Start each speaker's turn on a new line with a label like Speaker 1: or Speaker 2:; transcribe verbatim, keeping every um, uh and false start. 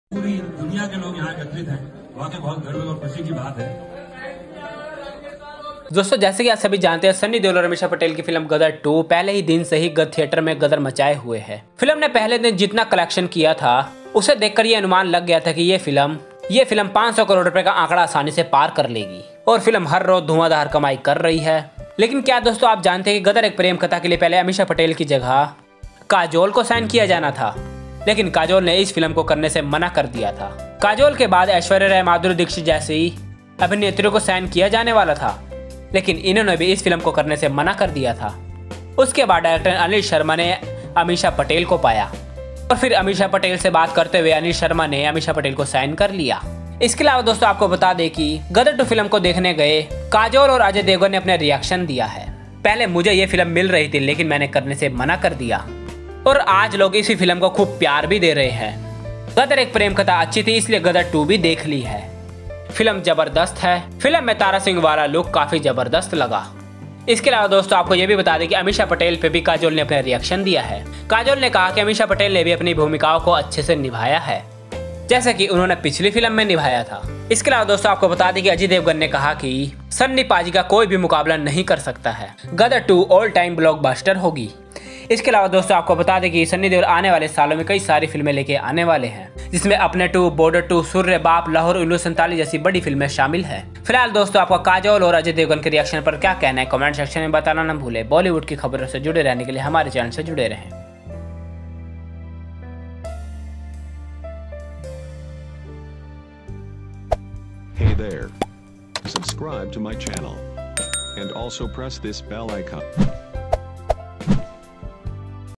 Speaker 1: पूरी दुनिया के लोग यहाँ एकत्रित हैं, वाकई बहुत गर्व और खुशी की बात है।
Speaker 2: दोस्तों जैसे कि आप सभी जानते हैं, सन्नी देओल और अमीषा पटेल की फिल्म गदर टू पहले ही दिन से ही गद थिएटर में गदर मचाए हुए है। फिल्म ने पहले दिन जितना कलेक्शन किया था उसे देखकर ये अनुमान लग गया था कि ये फिल्म ये फिल्म पाँच सौ करोड़ रुपए का आंकड़ा आसानी से पार कर लेगी और फिल्म हर रोज धुआंधार कमाई कर रही है। लेकिन क्या दोस्तों आप जानते हैं कि गदर एक प्रेम कथा के लिए पहले अमीषा पटेल की जगह काजोल को साइन किया जाना था, लेकिन काजोल ने इस फिल्म को करने से मना कर दिया था। काजोल के बाद ऐश्वर्या राय, माधुरी दीक्षित जैसी अभिनेत्रियों को साइन किया जाने वाला था, लेकिन इन्होंने भी इस फिल्म को करने से मना कर दिया था। उसके बाद डायरेक्टर अनिल शर्मा ने अमीषा पटेल को पाया और फिर अमीषा पटेल से बात करते हुए अनिल शर्मा ने अमीषा पटेल को साइन कर लिया। इसके अलावा दोस्तों आपको बता दें कि गदर टू फिल्म को देखने गए काजोल और अजय देवगन ने अपने रिएक्शन दिया है। पहले मुझे ये फिल्म मिल रही थी लेकिन मैंने करने से मना कर दिया और आज लोग इसी फिल्म को खूब प्यार भी दे रहे हैं। गदर एक प्रेम कथा अच्छी थी इसलिए गदर टू भी देख ली है। फिल्म जबरदस्त है। फिल्म में तारा सिंह वाला लुक काफी जबरदस्त लगा। इसके अलावा दोस्तों आपको ये भी बता दें कि अमीषा पटेल पे भी काजोल ने अपना रिएक्शन दिया है। काजोल ने कहा कि अमीषा पटेल ने भी अपनी भूमिकाओं को अच्छे से निभाया है जैसे कि उन्होंने पिछली फिल्म में निभाया था। इसके अलावा दोस्तों आपको बता दें कि अजय देवगन ने कहा कि सन्नी पाजी का कोई भी मुकाबला नहीं कर सकता है। Gadar two all time blockbuster होगी। इसके अलावा दोस्तों आपको बता दें कि सन्नी देओल आने वाले सालों में कई सारी फिल्में लेके आने वाले हैं, जिसमें अपने टू, बॉर्डर टू, सूर्य बाप, लाहौर उन्नीस सौ सैंतालीस जैसी बड़ी फिल्में शामिल हैं। फिलहाल दोस्तों आपका काजोल और अजय देवगन के रिएक्शन पर क्या कहना है कमेंट सेक्शन में बताना न भूले। बॉलीवुड की खबरों से जुड़े रहने के लिए हमारे चैनल से जुड़े रहें।
Speaker 3: Hey there. Subscribe to my channel. And also press this bell icon.